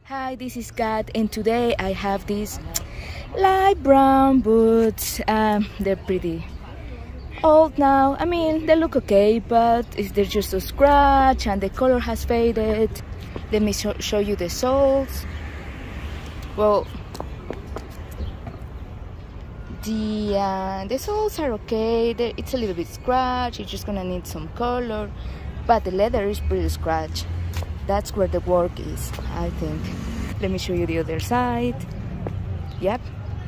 Hi, this is Kat, and today I have these light brown boots. They're pretty old now. I mean, they look okay, but they're just a scratch and the color has faded. Let me show you the soles. Well, the soles are okay. It's a little bit scratched. It's just gonna need some color, but the leather is pretty scratched. That's where the work is, I think. Let me show you the other side. Yep.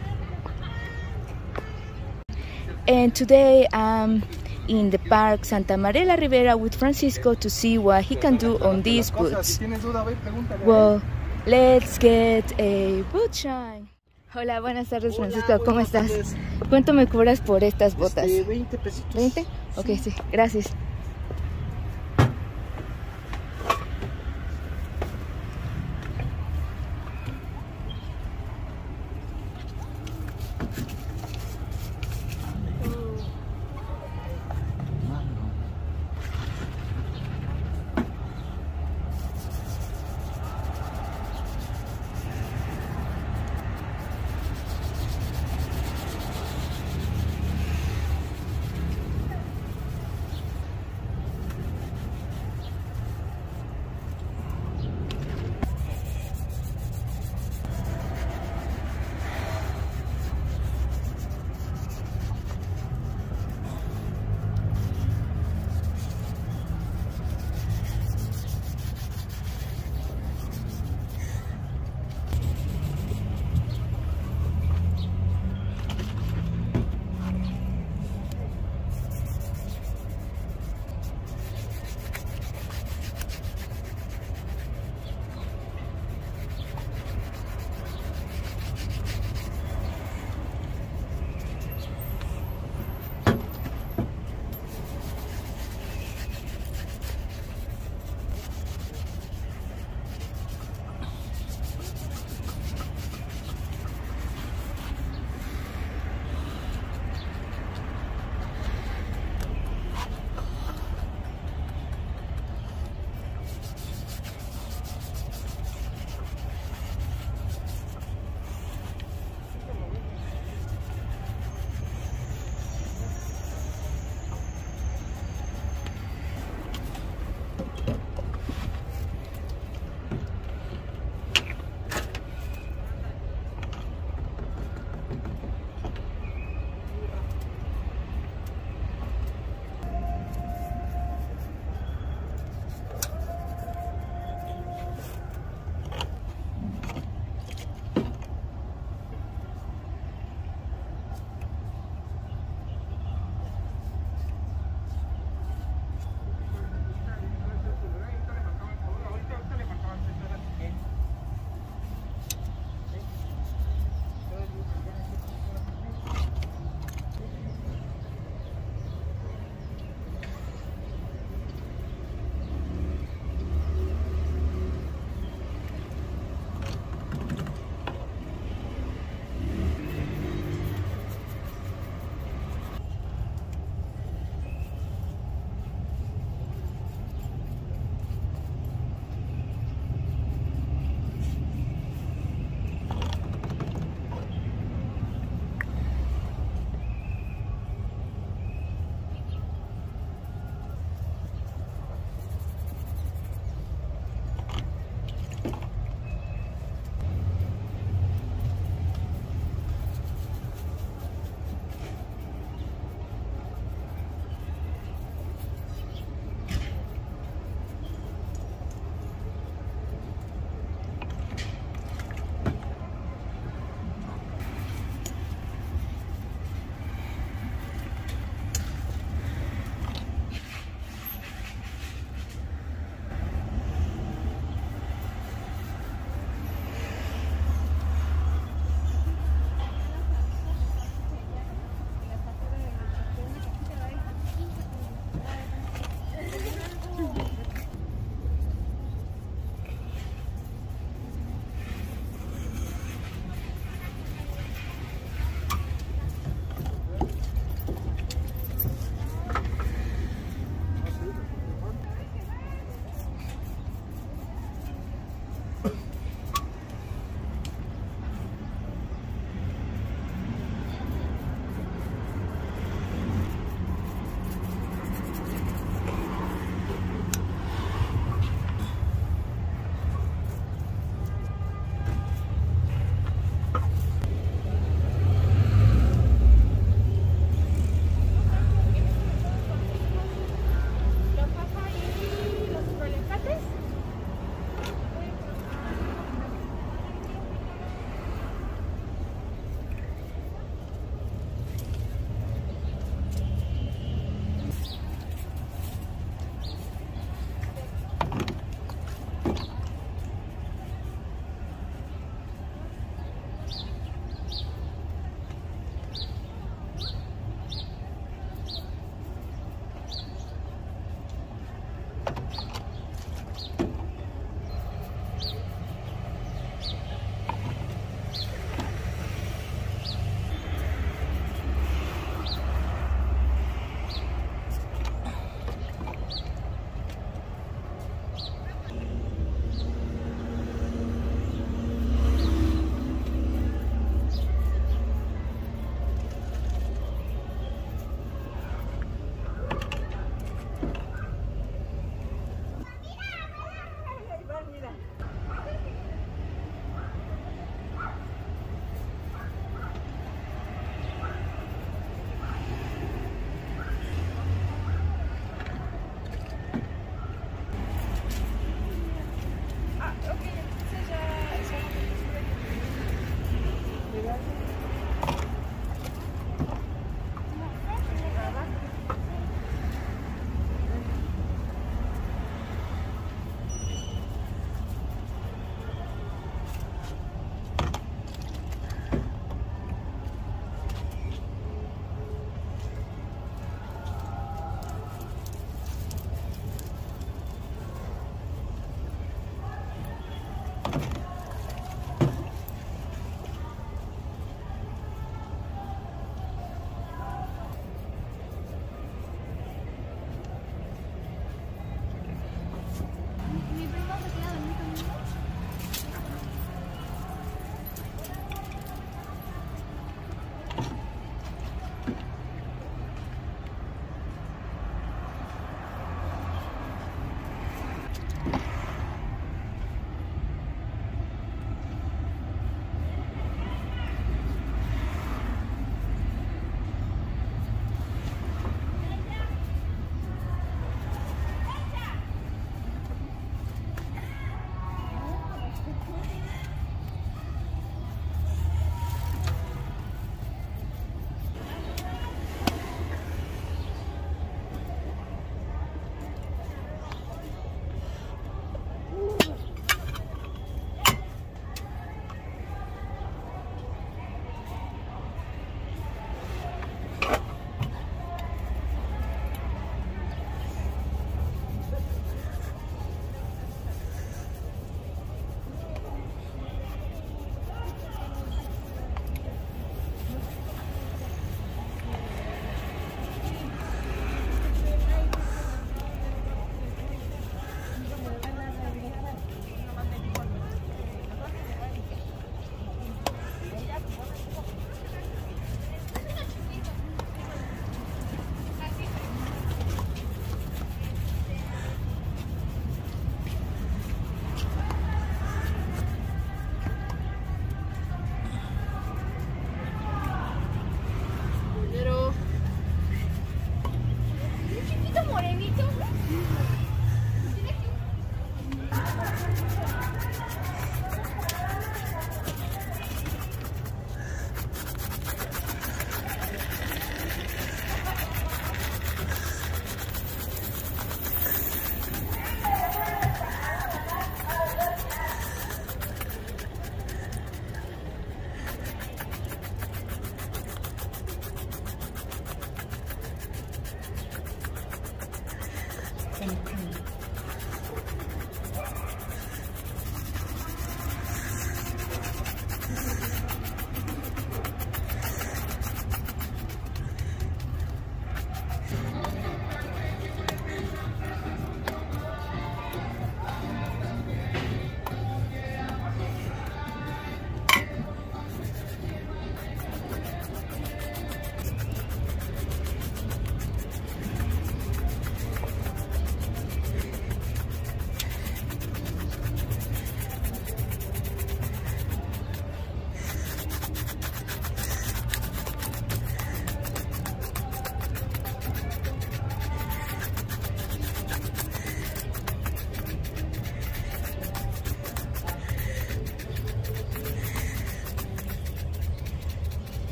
And today I'm in the park Santa María la Ribera with Francisco to see what he can do on these boots. Well, let's get a boot shine. Hola, buenas tardes, Francisco. ¿Cómo estás? ¿Cuánto me cobras por estas botas? 20 pesitos. ¿20? Ok, sí, gracias.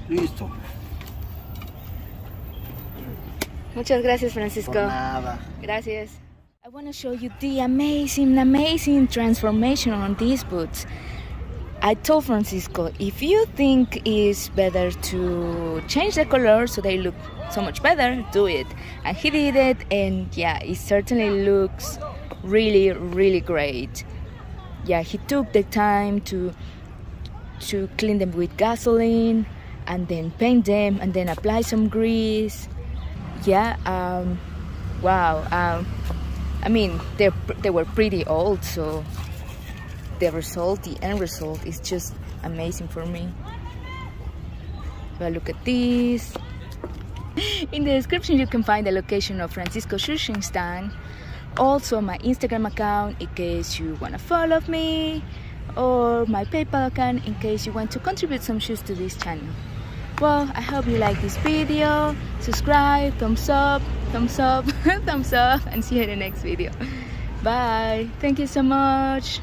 Listo. Muchas gracias, Francisco. Por nada. Gracias. I want to show you the amazing transformation on these boots. I told Francisco, if you think it's better to change the color so they look so much better, do it. And he did it, and yeah, it certainly looks really great. Yeah, he took the time to clean them with gasoline and then paint them and then apply some grease. Yeah, wow. I mean, they were pretty old, so the end result is just amazing for me. Well, look at this. In the description you can find the location of Francisco Shoeshine stand, also my Instagram account in case you want to follow me, or my PayPal account in case you want to contribute some shoes to this channel. Well, I hope you like this video. Subscribe, thumbs up, thumbs up, thumbs up, and see you in the next video. Bye. Thank you so much.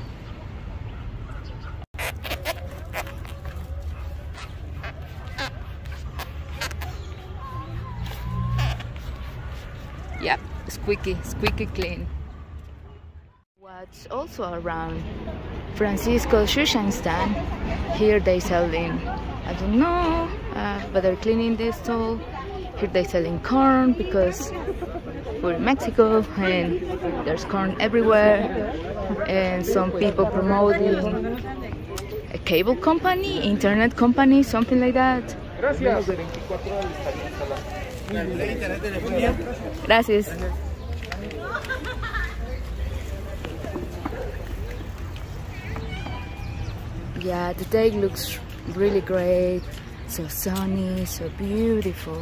Yep, squeaky clean. What's also around Francisco Shoeshine stand, here they selling, I don't know, but they're cleaning this stall. Here they selling corn because we're in Mexico and there's corn everywhere, and some people promoting a cable company, internet company, something like that. Gracias. Yeah, the day looks really great, so sunny, so beautiful.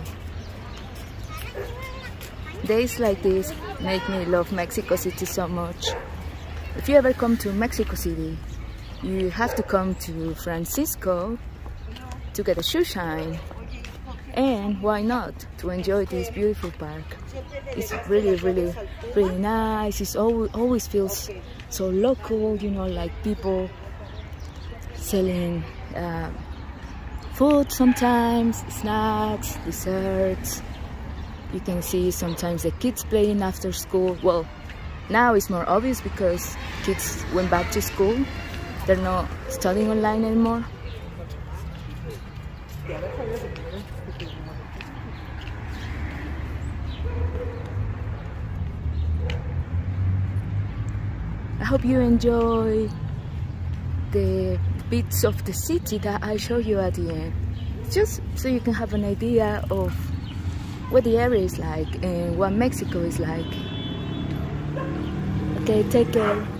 Days like this make me love Mexico City so much. If you ever come to Mexico City, you have to come to Francisco to get a shoe shine. And why not to enjoy this beautiful park? It's really nice. It always feels so local, you know, like people selling food sometimes, snacks, desserts. You can see sometimes the kids playing after school. Well, now it's more obvious because kids went back to school. They're not studying online anymore. I hope you enjoy the bits of the city that I show you at the end, just so you can have an idea of what the area is like and what Mexico is like. Okay, take care.